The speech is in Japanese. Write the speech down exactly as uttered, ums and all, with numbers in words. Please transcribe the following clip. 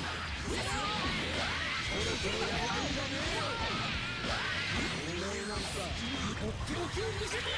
そろそろやるんだね。お前なんかとっておきを見せて